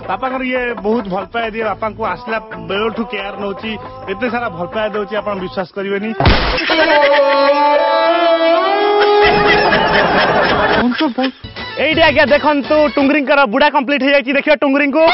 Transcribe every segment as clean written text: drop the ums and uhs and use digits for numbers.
बापा ये बहुत भल पाए दिए बापा को आसला बेलू केयर नौ एत सारा भल पाए दौर आप विश्वास करेंगे ये आज्ञा देखु टुंगरी बुढ़ा कम्प्लीट हो जाए देखिए टुंगरी को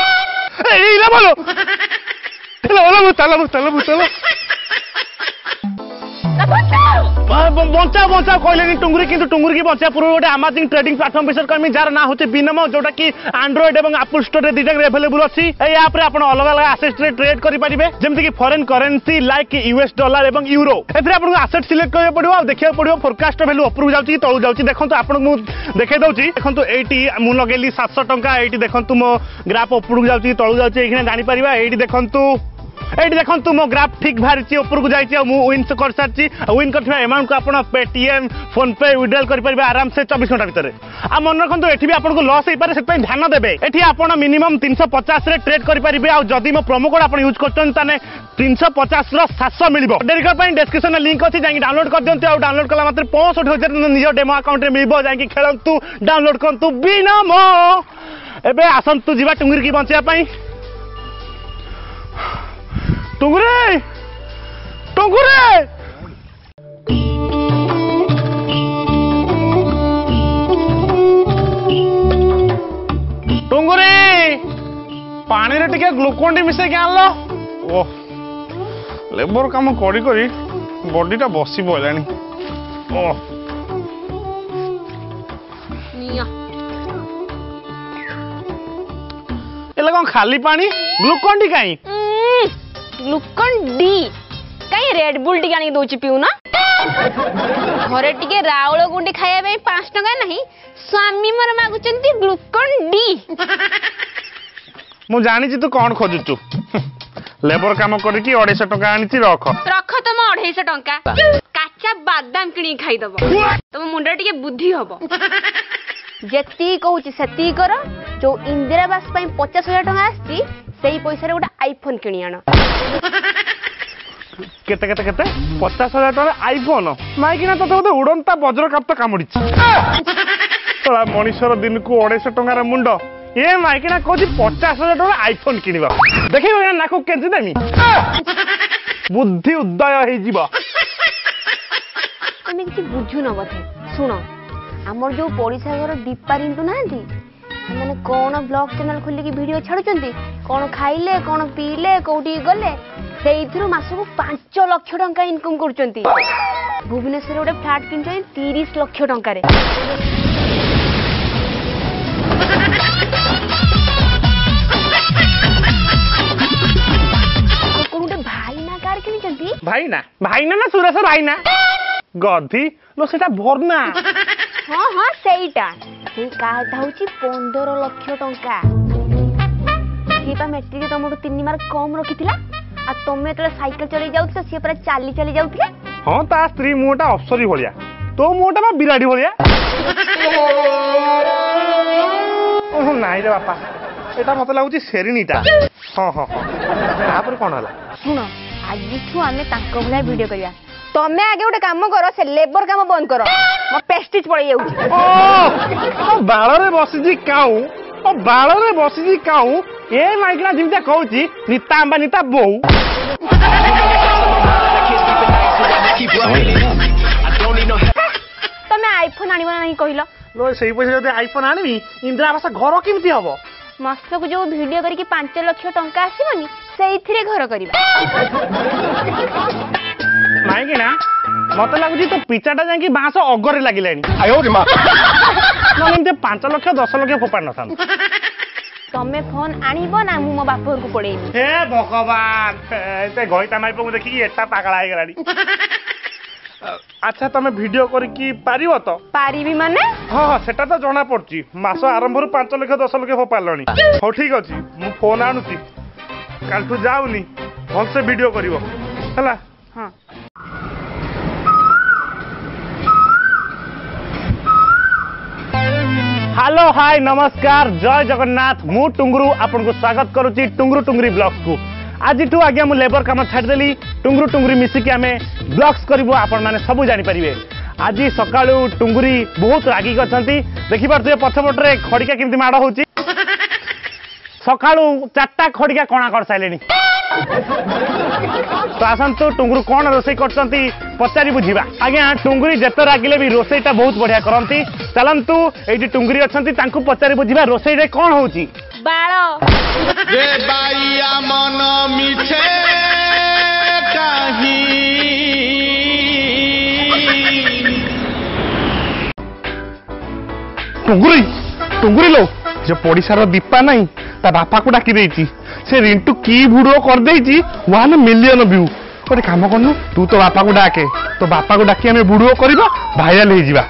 बचा बचा कहले टुंगरी कि टुंगरी की बचा पूर्व गोटे अमेजिंग ट्रेडिंग प्लेटफॉर्म विषय कहमी जार ना होचे बिनमो जोटा कि एंड्रॉइड और एप्पल स्टोर रे दुटा अवेलेबल अच्छी ऐप रे आपण अलग अलग एसेट्स रे ट्रेड करि परिबे जेमति कि foreign currency like US dollar एवं यूरो एथरे आपण एसेट सिलेक्ट करबे पड़िबो आ देखिया पड़िबो फोरकास्ट वैल्यू ऊपर जाउची तळु जाउची देखंतु आपण मु देखे दउची देखंतु एटी मु लगेली 700 टंका एटी देखंतु मो ग्राफ ऊपर जाउची तळु जाउची एखने जानि परिबा एटी देखंतु ये देखो मो ग्राफ ठीक बाहरी ऊपर को जाइए विन कर सारी विन कर अमाउंट को आप पेटीएम फोन पे विड्रॉल कर आराम से 24 घंटा भितर आ मन रखु ये भी आपको लॉस हो पारे से ध्यान देवे ये आप मिनिमम 350 रे ट्रेड करेंगे आदि मो प्रोमो कोड आप यूज कर 350 700 मिल डेरिकर डिस्क्रिप्शन में लिंक अच्छी जाकि डाउनलोड कर दिखाँ डाउनलोड कला मात्र 65,000 निज डेमो अकाउंट में मिल जाकि खेलतु डाउनलोड करूँ बिनमो एबे आसतु जीवा टुंगरी की बचाई टुंगरे टुंगरे टुंगरे पानी रे टिके ग्लूकोन डी मिसे के आनलो ओ लेबर काम करी करी बॉडीटा बसी पड़ानी ओ निया एला कोन खाली पानी ग्लूकोन डी काई ग्लूकोन डी कहीं रेड बुल टी आनी दउची पिउ ना घरे टिके राउळ गुंडी खाया पे 5 टका नहीं स्वामी मोर मागुचंती ग्लूकोन डी मु जानी छी तू कोन खोजुचु लेबर काम करी की 250 टका आनी छी रख रख तुम 250 टका काचा बादाम किनी खाई दबो तुम मुंडा टिके बुद्धि हबो जेती कहूची सेती कर जो इंदिरा आवास पई 50,000 टका आसी सेही पैसा रे गोटा आईफोन किनी आनो केते केते केते 50,000 टका आईफोन माइकिना तो तो उड़ंता वज्र काप्त कामुडी तोला मनीषर दिन को 250 टका रे मुंडो ए माइकिना कोची 50,000 टका आईफोन किनिबा देखिबो नाको केंची देमी बुद्धि उदय हे जीवा तमे किछि बुझु न बथे सुनो हमर जो पड़िसा घर दीपा रिंटू नांती मैंने कौन ब्लॉग चैनल खोल की वीडियो छाड़ुचंती कौन खाइले कौन पीले कोठी गले सेइथिरु मासको 5 लाख टंका इनकम करचंती भुवनेश्वर गोटे फ्लैट किनचै 30 लाख टंका रे कोनटे भाईना कार किनचंती भाईना ना सुरेश भाईना गधी लो सेटा भरना हाँ हाँ सेटा से काटा होची 15 लाख टंका सीपा मैट्रिक तुम 3 मार्क कम रखिथिला आ तमे तले साइकिल चली जाउछ से पर चाली चली जाउथिले हां ता स्त्री मुटा अफसरी भलिया तो मुटा मा बिराडी भलिया ओह नाइ रे बापा एटा मते लागुची सेरिनीटा हां हां हां पर कोन हला सुनो आज ठु आमे तांको भला वीडियो करिया तमे आगे गोटे काम करो से लेबर काम बंद करो मो पेस्टिज पड़े जाउची ओ बाळ रे बसिजी काऊ ओ बाळ रे बसिजी काऊ ए माइकना जिमता कहूची नीता अंबा नीता बहु तमे आईफोन आनिबो नहीं कहिलो लो सही पैसा जदि आईफोन आनिबी इंदिरा आवास घर केमती हबो मासको जो वीडियो करी 5 लाख टंका आसीबनी सेइथिरे घर करिबा नाइ कि ना मत लगुच तो पिचाटा जाकि बाँस अगरे लगे 5 लाख 10 लाख फोपाड़ न तमे फोन आनिबो ना मु मो बाप घर को पड़े हे भगवान एते गईता माइप को देखि एटा पागला हे गलाडी अच्छा तमे वीडियो करकी पारिबो तो पारिबी माने हां हां सेटा तो जणा पड़ची मास आरंभ रु 5 लाख 10 लाख फोपाड़लनी हो ठीक अछि मु फोन आनुची कालठू जाउनी भल से वीडियो करिवो हला हां हेलो हाय नमस्कार जय जगन्नाथ मु टुंगरू आपन को स्वागत करूची टुंगरू टुंगरी ब्लॉग्स को आज ठू आगे मु लेबर काम छाड़देली टुंगरू टुंगरी मिसिकी आमे ब्लॉग्स करिवो आपन माने सब जानि परिबे आज सकाळू टुंगरी बहुत रागी करछंती देखि पारते पछपटरे खड़िका केमती माड़ होची सकाळू 4टा खड़िका कणा कर साइलेनी तो आसतु टुंगुरु कौन रोसे करछंती पचारि बुझिबा आज्ञा टुंगुरी जेते रागिले भी रोसेटा बहुत बढ़िया करंती चलंतु एठी टुंगुरी अछंती तांकु पचारि बुझिबा रोसे रे कोन होउची बाळ रे बाइया मन मिछे काही टुंगुरी टुंगुरी लो जो पड़ीसार दीपा नहीं ता बापा को डाकी देची से रिंटू की वीडियो कर देची 1 मिलियन व्यू गोटे काम करनु तू तो बापा को डाके तो बापा को डाकी हमें वीडियो करबा भाइराल हो जिबा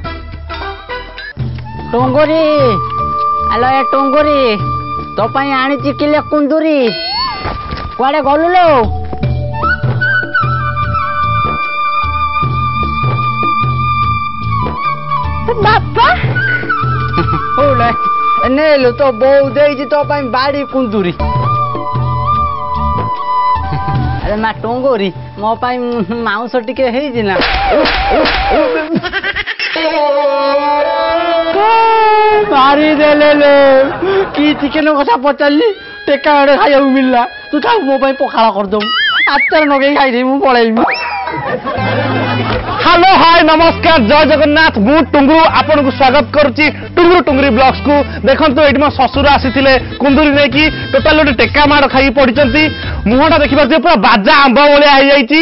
टोंगरी आलो ए टोंगरी तो पई आनी चिकिले कुंदुरी कुआडे गलु लो बापा ओले नेलो तो बहु देजी तो पई बाड़ी कुंदुरी अरे मा टोंगरी मो पई माउस टिके हेई जिना मारी देले लो की चिकेन कथा पचाली टेका अडे खाइउ मिलला तू था मो पई पखाला कर दम आचार नगे खाइ दे मु पळेइमी हेलो हाय नमस्कार जय जगन्नाथ मु टुंगुरु आपन को स्वागत करूची टुंगुरु टुंगुरी ब्लॉग्स को देखंतु एठी मो ससुर आसीथिले कुंदुरी ने की टोटल ओटे टेका माड खाई पडिचंती मुहटा देखिबा जे पूरा बाजा आंबा ओले आइ जाईची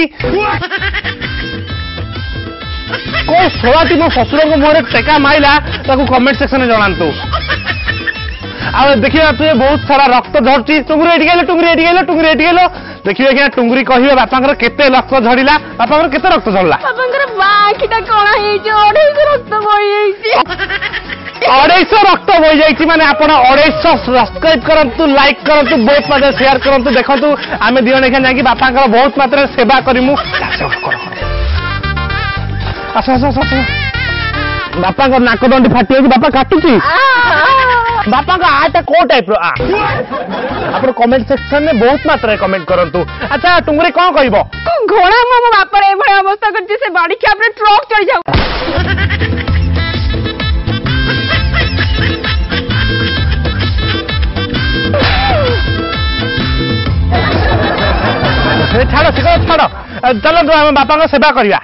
को सोलाटी मो ससुर को मोरे टेका माइला ताको कमेंट सेक्शन में जणांतु आ देखिबा तू बहुत सारा रक्त झरची टुंगुरी एठी गेलो टुंगुरी एठी गेलो टुंगुरी एठी गेलो देखिए कि टुंगुरी कहिबे बापांकर केते रक्त झड़िला बापांकर केते रक्त झड़ला बापांकर बाखिटा कोणा हेइछ 250 रक्त बोई हेइछ 250 रक्त बोई जाईची माने आपण 250 सब्सक्राइब करंतु लाइक करंतु बहुत मात्रा शेयर करंतु देखंतु आमे दियोने के जाकी बापांकर बहुत मात्रा सेवा करिमु अच्छा अच्छा अच्छा बापांकर नाक दंडी फाटी होगी बापा काटुची बापा का आटा को टाइप रो आपण कमेंट सेक्शन में बहुत मात्रा कमेंट करंतु अच्छा टुंगुरी कोन कहबो घोड़ा मो बापर ए भय अवस्था करछि से बाड़ी के आपने ट्रक चढ़ जाऊ छाड़ो छाड़ो चलो तो हम बापा को सेवा करिया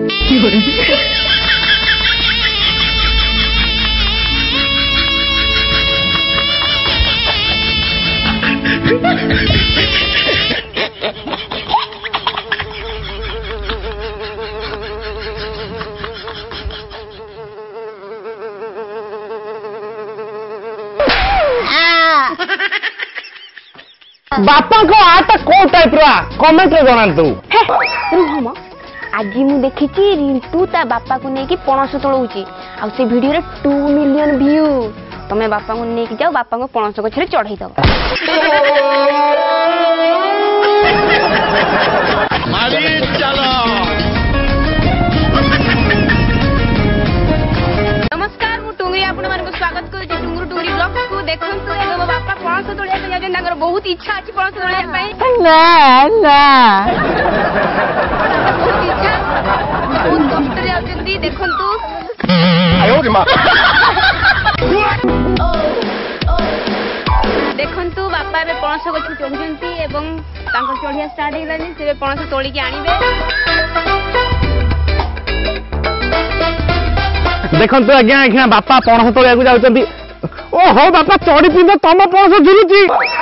बापा को आटा को टाइप रो कमेंट रे जणांतु रुहम आज मु देखिची रिंटू ता बापा को नेकी पणस तोळउची आ से वीडियो रे 2 मिलियन व्यू तमे बापा को नेकी जाओ बापा को पणस गछरे चढ़ाई दो मारी चलो नमस्कार मु टुंगरी आपण मानको स्वागत करू छी टुंगरू टुंगरी ब्लॉग को देखंतु एगो मो बापा पणस तोळिया के जाजन तांगर बहुत इच्छा अछि पणस तोळिया पई ना ना बहुत इच्छा बहुत कष्ट रे आउचंदी देखंतु आयो रे मां देखंतु बापा बे पणस गछ चढ़ुचंती एवं तांकर चढ़िया स्टार्ट हेलानी से पणस तोळी के आनिबे देखंतु आज्ञा आज्ञा बापा पणस तोलिया को जाउचंती ओ हो बापा चढ़ी पिंद तम पणस झुलुची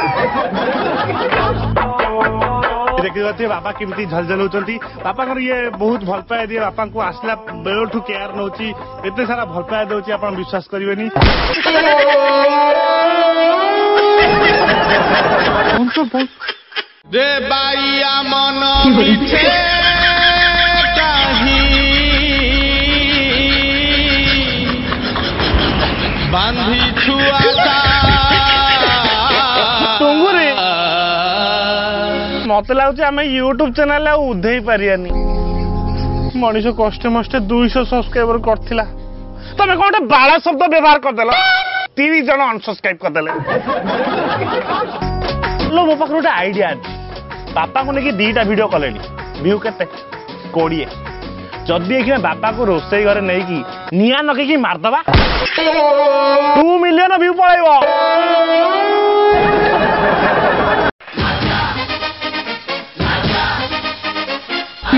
देखिए बापा केमती झलझल होचंती बापा कर ये बहुत भल पाए दिए बापा को आसला बेलठू केयर नउची एते सारा भल पाए दोची आपण विश्वास करिवेनी रे बाइया मन मिछे काही बांधी छुआता टुंगुरी मत लगुच आम यूट्यूब चैनल उधे पारियानी मनीष कष्टे मष्टे 200 सब्सक्राइबर करथिला तमे कोटे बाला शब्द व्यवहार करदेल 30 जन अनसब्सक्राइब करदेले लो मो पाखर गोटे आइडिया बापा को लेकिन 2टा वीडियो कलेनी व्यू केते 20 जदि एखिना बापा को रोसई घरे नहीं की निया नकी मारदबा 2 मिलियन व्यू पळाइबो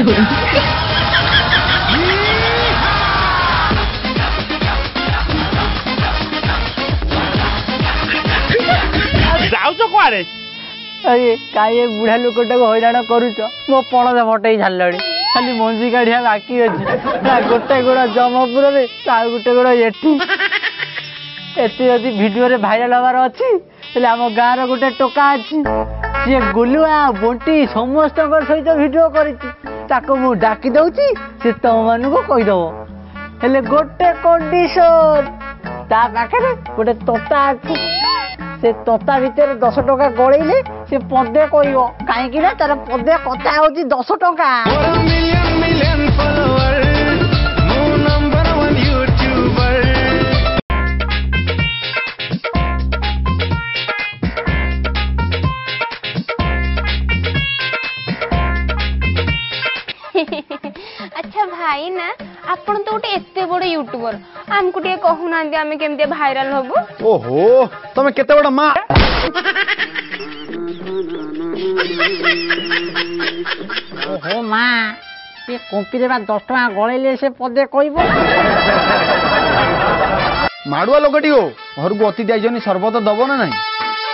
जाऊच कुआरे अरे काहे बुढ़ा लोकटा को हैरान करूच मो पणदा फटई छाड़लणी खाली मंजी काढ़िया बाकी अच्छी गोटे गोड़ा जमपुर में गोटे गोड़ा एठी एत जदि भिडियो रे भाइराल हबार अच्छी आम गाँव गोटे टोका अच्छी सी गुलुआ बंटी समस्त सहित भिड कर डाकी दौची सी तुम मान को कहीदेव हेले गोटे कंडीशन ता पाखे गोटे तोता अच्छी से तोता भितर 10 टका गड़ेले से पदे कह कहीं तार पदे कथा हूँ 10 टका अच्छा भाई ना आपण तो गोटे एते बड़ यूट्यूबर आमको टे कहूना आमे केमते भाइराल हबो ओहो तमे केते बड़ मां ओहो मां ये कंपी रे 10 टका गळेले से पदे कहबो माडुआ लोकटी हो घर को अति जाइजनी सर्वत दबो ना नहीं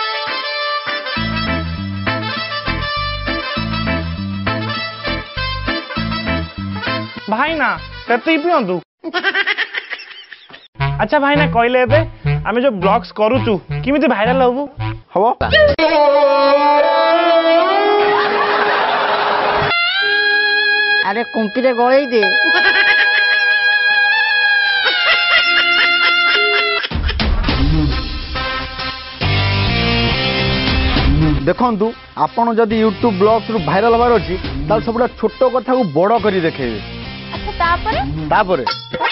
भाई ना कति पियंतु अच्छा भाई ना कहले एबे आमे जो ब्लॉग्स करूचु किमिति भाइराल हबु हबो अरे कंपी रे गळेई दे देखंतु आपण जदि यूट्यूब ब्लॉग्स रु भाइराल हबार अछि ताल सबटा छोटो कथा को बड़ करी देखेबे अच्छा तापरे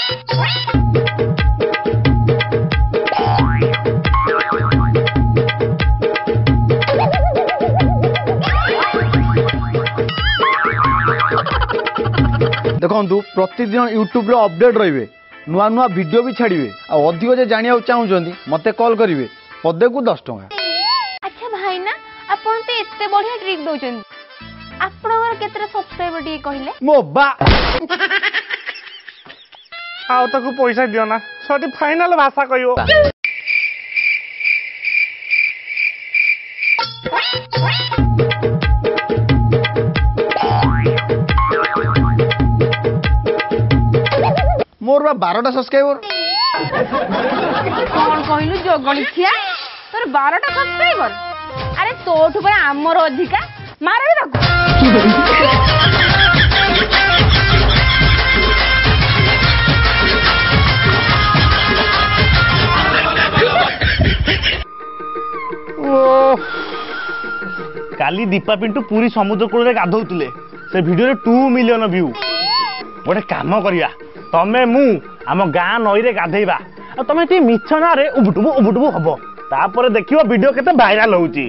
देखंतु प्रतिदिन यूट्यूब रे अपडेट रहिबे नुआ नुआ वीडियो भी छाड़िबे आ अधिक जे जानिया चाहउछंती मते कॉल करिवे पदे को 10 टका अच्छा भाई ना आपण तो एते बढ़िया ट्रिक दउछन आपनवर केतरा सब्सक्राइबर डी कहिले मो बा आउ ताकू पैसा दियो ना सटी फाइनल भाषा कहियो मोर बा 12टा सब्सक्राइबर कौन कहलु जगणिया तोर 12टा सब्सक्राइबर अरे तोठु पर हमर अधिका मारे ताकू काली दीपा पिंटू पूरी समुद्र कूल गाधौले से वीडियो 2 मिलियन व्यू गोटे काम करिया तमे मु आम गाँ नई रे गाधेबा आ तमे ती मिछ ना रे उबुटुबु हबो तापर देखियो वीडियो केते वायरल होउची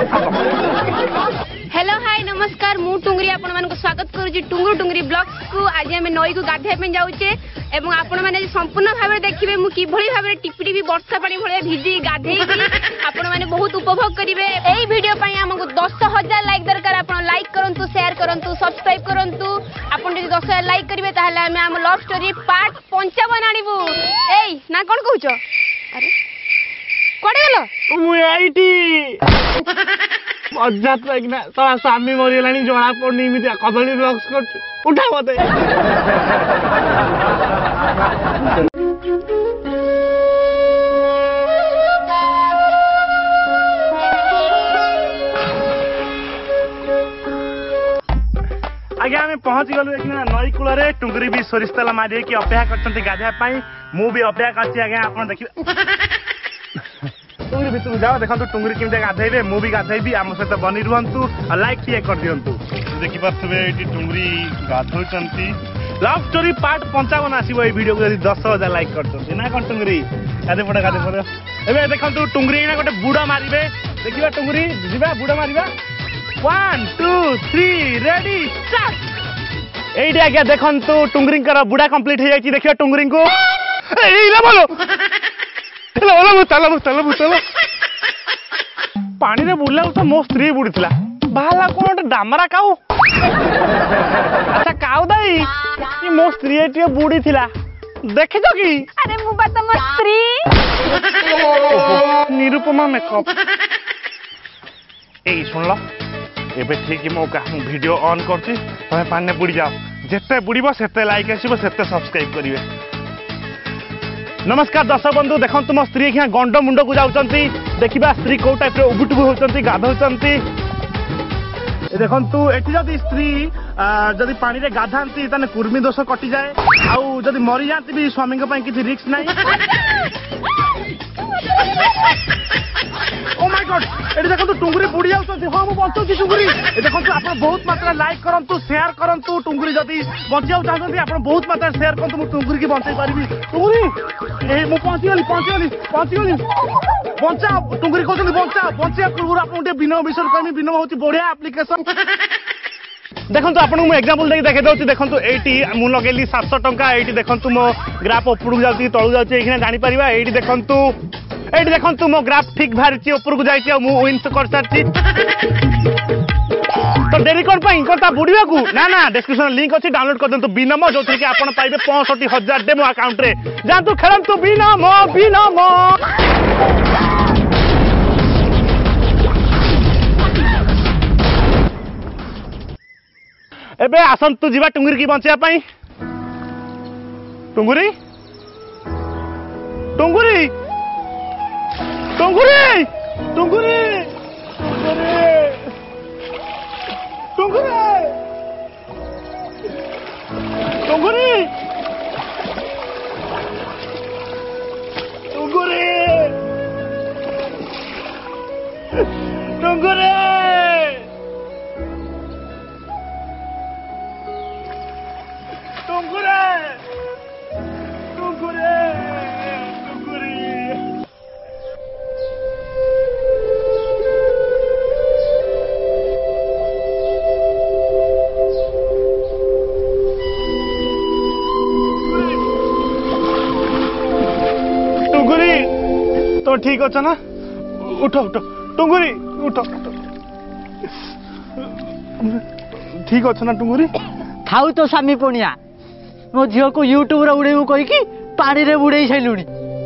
हेलो हाय नमस्कार मु टुंगरी आपण मान को स्वागत करू टुंगुर टुंगरी ब्लॉग्स को आज हम नई को गाधे पे जाउचे एवं आपण माने संपूर्ण भाबे देखिबे मु कि भली भाबे टिपी टिपी वर्षा पानी भले भिजी गाधेई आपण माने बहुत उपभोग करिवे एई वीडियो पई हमको 10,000 लाइक दरकार आपण लाइक करंतु शेयर करंतु सब्सक्राइब करंतु आपण जदि 10,000 लाइक करिवे ताहले हम लव स्टोरी पार्ट 55 आनिबु एई ना कोन कहउछ अरे कोडे गेलो मु आईटी मजा तो एक ना तो स्वामी मरिलानी जणा पड़नी इमिति कदली ब्लॉग्स कर उठा मते आगे आम पहुंच गलु एक नई कूल टुंगरी भी सोरिष तेल मारे कि अपेक्षा करते गाधा मु भी अपेक्षा कर आप देखिए टुंगरी भितर जाओ देखो टुंगरी केमती गाधेबे मु भी गाधेबी आम सहित बनी रुहतु लाइक टी कर दिंतु देखिपे ये टुंगरी गाधौंती लव स्टोरी पार्ट 55 आसो ये वीडियो को 10,000 लाइक कर ना कौन टुंगरी गाधे पड़े ए देखो टुंगरी गोटे बुड़ा मारे देखा टुंगरी जा बुड़ा मारा 1 2 3 रेडी स्टार्ट एडी आज्ञा देखु टुंगरी बुड़ा कंप्लीट हो जाए देखिए टुंगरी को चलो चलो चलो पानी रे बुड़ला तो मो स्त्री बुड़ी बाला कौन गोटे डामरा काऊ अच्छा काऊ दाई कि मो स्त्री एटी बुढ़ी थिला देखिछ कि अरे मु बा तम स्त्री निरुपमा मेकअप ए सुन लो एबे ठीक मौका मु वीडियो ऑन करछि तमे पाने बुड़ी जाओ जेते बुड़ीबो सेते लाइक आसीबो सेते सब्सक्राइब करिवे नमस्कार दर्शक बंधु देखंतु मो स्त्री क्या गंड मुंड को जाउचंती देखिबा स्त्री को टाइप रे उबुटुबु होचंती गाधौचंती देखंतु एठी जदी स्त्री जदी पानी रे गाधांती तने कुर्मी दोष कटि जाए आउ जदी मरि जांती भी स्वामी के पई किछि रिस्क नाही ओ माय गॉड एठी देखंतु टुंगुरी बुड़ी जाउचंती हां मु बंचौती टुंगुरी ए देखंतु आपण बहुत मात्रा लाइक करंतु शेयर करंतु टुंगुरी जदी बंचाउ चाहंती आपण बहुत मात्रा शेयर करंतु मु टुंगुरी की बंचाई पारिबी टुंगुरी ए मु पहुंची गली बंचा टुंगुरी कहते बंचा पूर्व आप बिना विषय कमी बिना हूँ बढ़िया एप्लिकेशन देखो आपको मुझे एग्जांपल देखे दूसरी देखो ये मुझे लगेली 700 टंका ये देखो मो ग्राफ उपरक जाऊँगी तलू जाऊँगी ये जापर ये देखो मो ग्राफ ठीक बाहर उपरक जाइए विन्स कर सारी तो डेरी कौन बुढ़ा को ना ना डिस्क्रिप्शन लिंक अच्छी डाउनलोड कर दिखाँ बिनम जो कि आप पाइबे 65,000 डेमो अकाउंट रे जातु खेलतु बिनम बिनम एबे आसंतु जीवा टुंगुरी की बंचिया पाई टुंगुरी टुंगुरी टुंगुरी टुंगुरी टुंगुरी टुंगुरी टुंगुरी टुंगुरी तो ठीक अच्छा ना उठो उठो टुंगुरी उठो ठीक अच्छा ना टुंगुरी थाउ तो स्वामी पुणिया मो झील को यूट्यूब उड़ेबू कहीकि पानी रे बुड़े सारूनी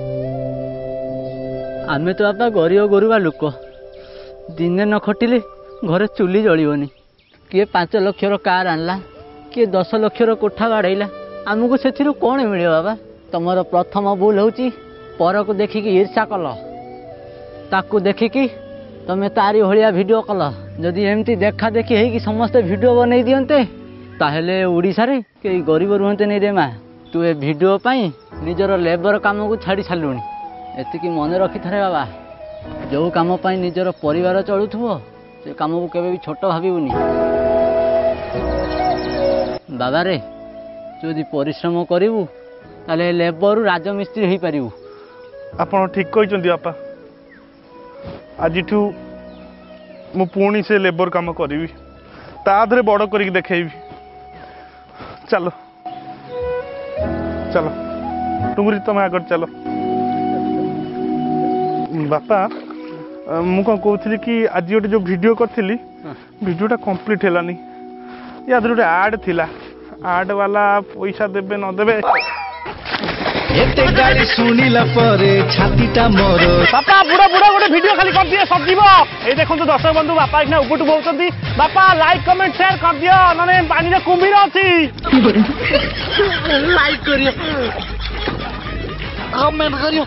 आमे तो बापा गरीब गरुवा लोक दिने न खटिले घरे चुली जलिबनी किए 5 लक्षर कार आनला किए 10 लक्षर कोठा बाड़ेला आमको से कौन मिले बाबा तुमर प्रथम भूल होची पर को देखिकी ईर्षा कल ताकू देखिकी तमें तारी भाया वीडियो कल जदि एमती देखा देखी है समस्ते वीडियो बन दियंते ताहले ओडिशा रे कई गरीब रुहते नहीं रे माँ तू ए वीडियो पाई निजर लेबर काम को छाड़ी सारूनी एतिकी मन रखी थारे बाबा जो काम पाई निजर परिवार चलुथबो से काम को केबे भी छोट भाबुनी बाबा रे जदि परिश्रम करिवु ताले लेबर राजमिस्त्री होई पारिवु आपण ठीक कहते बापा आज मु पुणी से लेबर काम करी ताधरे बड़ करके देखेबी चलो चलो टुंगुरी तुम आगर चलो बापा मु कौन कहती कि आज गोटे जो वीडियो करी वीडियोटा कंप्लीट है या गोटे आड थिला आड वाला पैसा देबे न देबे एते गाली सुनिला परे छातीटा मोर बापा बुढ़ा बुढ़ा गोटे वीडियो खाली कर दिए सब जीव ये देखो दर्शक बंधु बापा इतना उपटु बोलते बापा लाइक कमेंट शेयर कर दियो नने पानी रे कुंभीर अछि लाइक करियो कमेंट करियो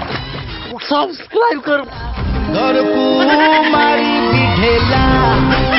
सब्सक्राइब करो घर को मारी बिढेला